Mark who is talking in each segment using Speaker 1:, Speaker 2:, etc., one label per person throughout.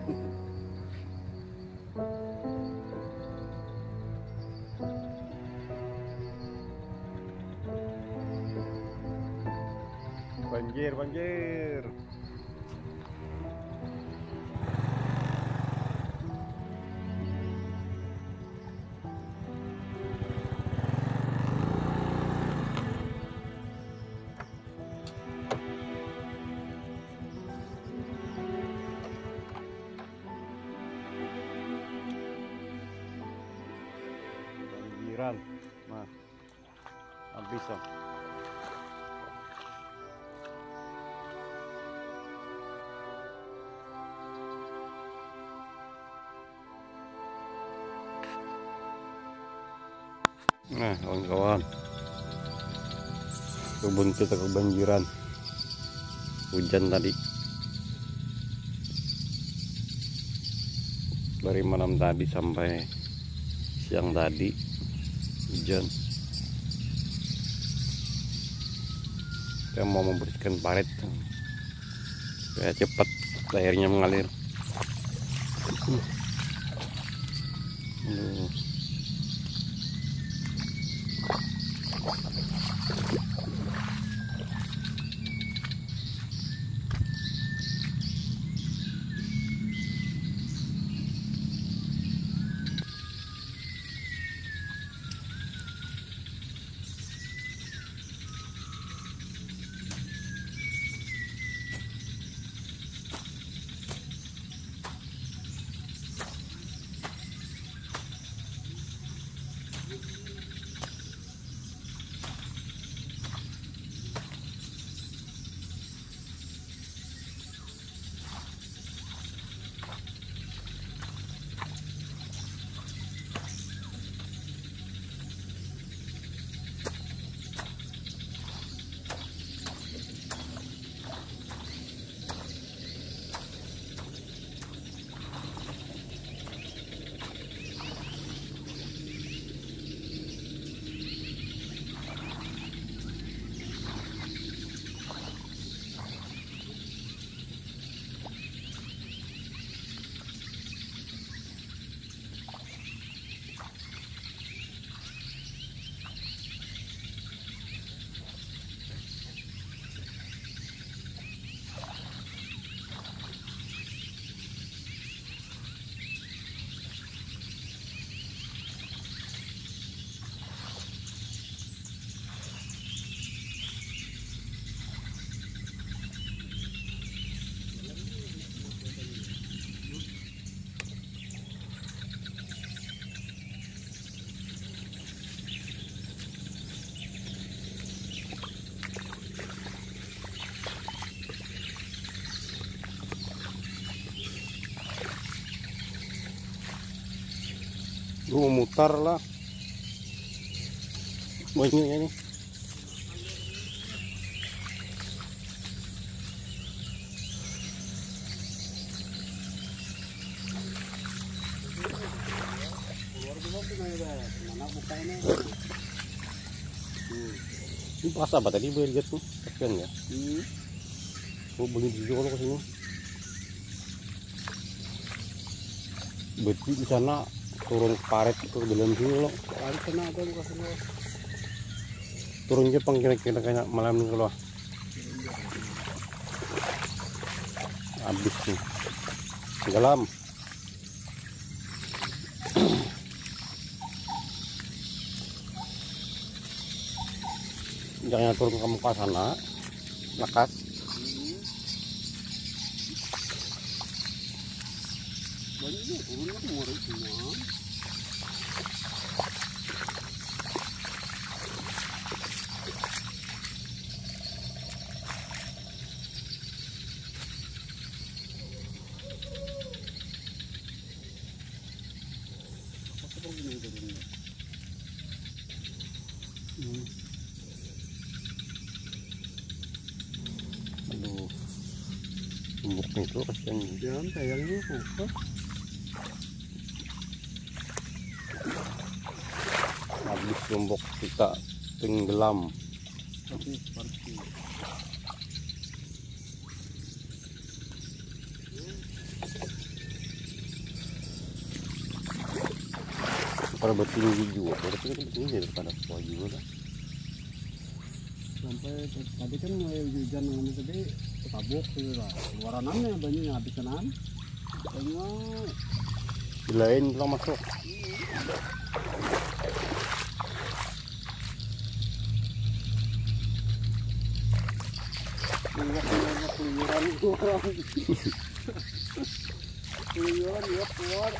Speaker 1: Banjir, banjir. Banjiran. Nah, habis oh. Nah, kawan-kawan, kebun kita kebanjiran hujan tadi dari malam tadi sampai siang tadi hujan. Kita mau membersihkan parit supaya cepat airnya mengalir. Aduh. Lu mutar lah banyaknya nih. Ini pas apa tadi beli lihat tuh, kasihan ya. Gua beli juga kalau kesini. Berarti di sana turun paret ke dalam sini loh.
Speaker 2: Kali kena apa lu kasih lo?
Speaker 1: Turun Jepang kira-kira kayak malam ini loh. Habis nih. Tenggelam. Jangan turun ke muka sana. Lekas.
Speaker 2: Banyak turunnya kemarin semua.
Speaker 1: Aduh, tumbuknya itu kasihan.
Speaker 2: Jangan tayangnya apa?
Speaker 1: Habis tumbuk kita tenggelam.
Speaker 2: Tapi seperti
Speaker 1: daripada bertinggi juga, berarti kan bertinggi daripada pohon juga kan.
Speaker 2: Sampai tadi kan mulai hujan yang tadi ketabuk gitu lah. Keluarannya banyak habisanan. Banyak.
Speaker 1: Dilain pulang masuk.
Speaker 2: Banyak keluyuran orang. Keluyuran ya keluar.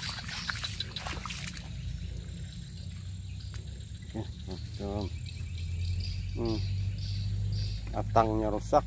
Speaker 1: Macam. Atangnya rusak.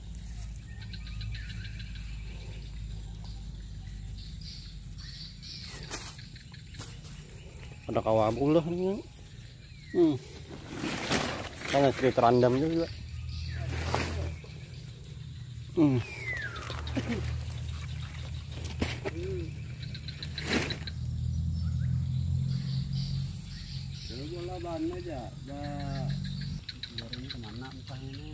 Speaker 1: Ada kawabul lah ini. Karena sedikit terendam juga.
Speaker 2: Bola ban aja, biar ini kemana entah ini.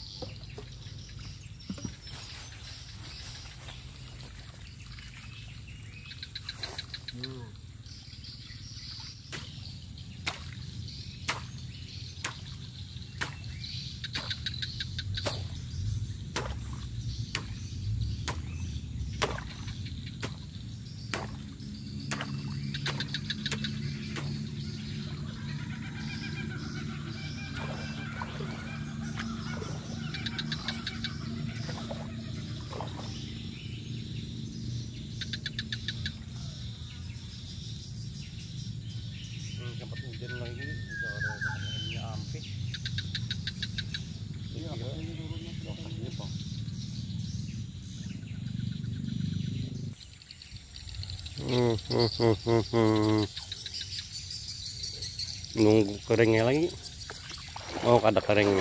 Speaker 1: Sempat hujan lagi, bisa ada minyak ampih. Iya, lokasinya bang. Nunggu keringnya lagi. Oh, ada keringnya.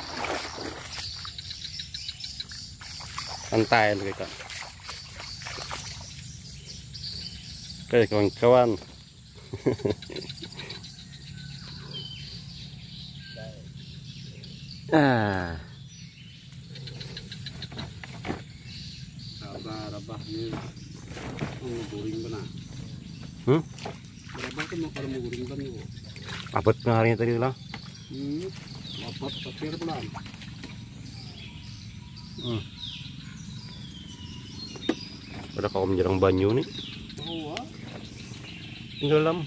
Speaker 1: Santai mereka. Oke kawan-kawan.
Speaker 2: Rabah ni guring kena. Rabah tu mau kalau mau guring kan ni.
Speaker 1: Abad harinya tadi lah.
Speaker 2: Lapat pasir pelan.
Speaker 1: Ada kaum jarang banyu nih.
Speaker 2: Oh,
Speaker 1: Tinggal dalam.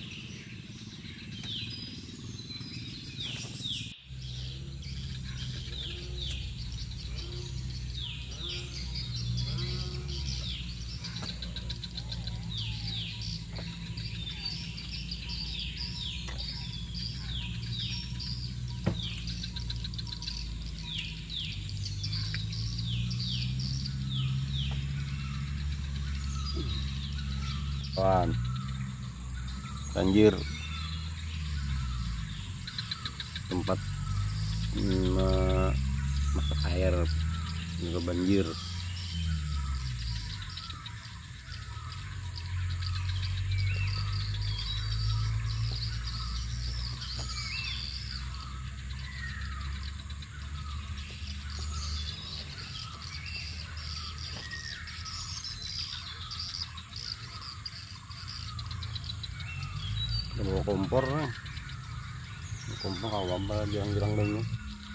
Speaker 1: Kawan, banjir tempat masak air juga banjir. Bawa kompor nih. Kompor kawam pada girang-girang dulu.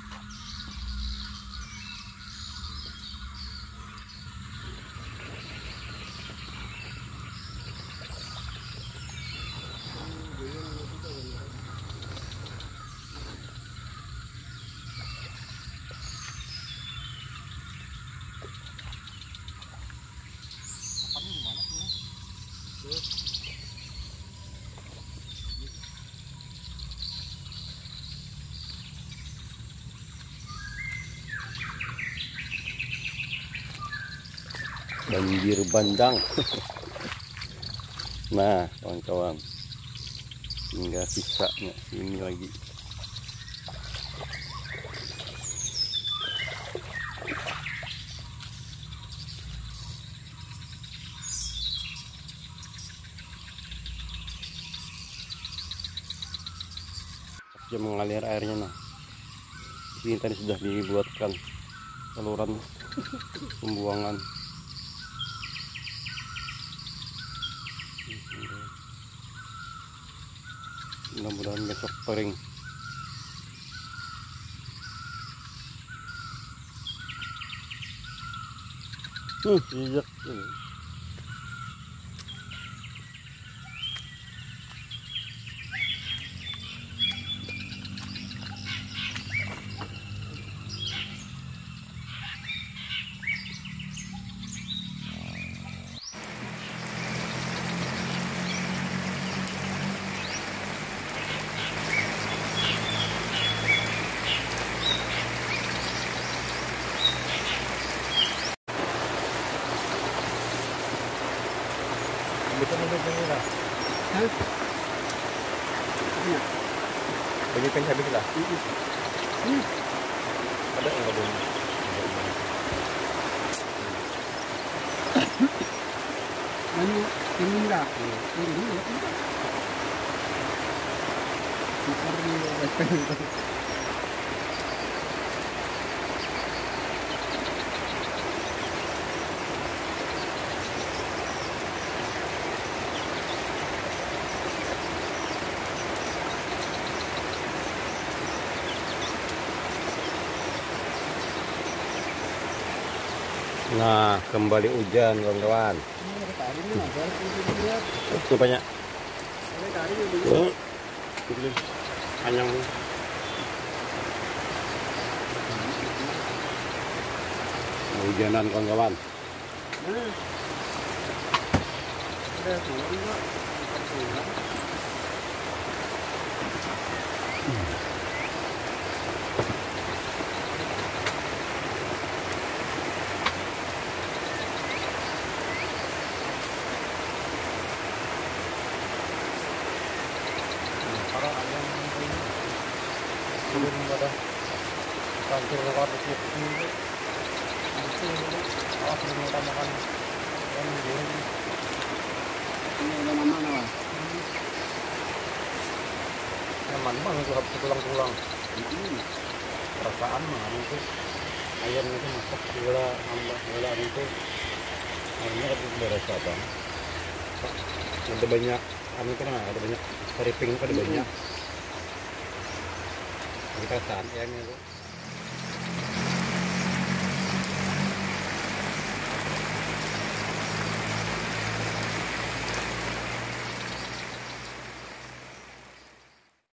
Speaker 1: Banjir bandang. Nah kawan-kawan, tinggal sisanya ini lagi. Dia mengalir airnya. Nah ini tadi sudah dibuatkan saluran pembuangan. Mudah-mudahan besok kering. Iya. Betul ini lah.
Speaker 2: Hah? Iya.
Speaker 1: Banyak kan habis lah.
Speaker 2: Iya.
Speaker 1: Ada enggak belum?
Speaker 2: Ini enggak. Ini enggak.
Speaker 1: Nah, kembali hujan kawan-kawan. Itu banyak. Panjang. Hujanan kawan-kawan. Para ayam ini turun pada kantor lewat itu itu turun pada makan yang goreng.
Speaker 2: Ini udah mana lah?
Speaker 1: Nyaman banget tuh habis pulang-pulang. Perasaan mah itu ayam itu masak gula nambah gula itu airnya kan berasa bang. Ada banyak anu kan ada banyak keriping ada banyak. Kita ayamnya tuh.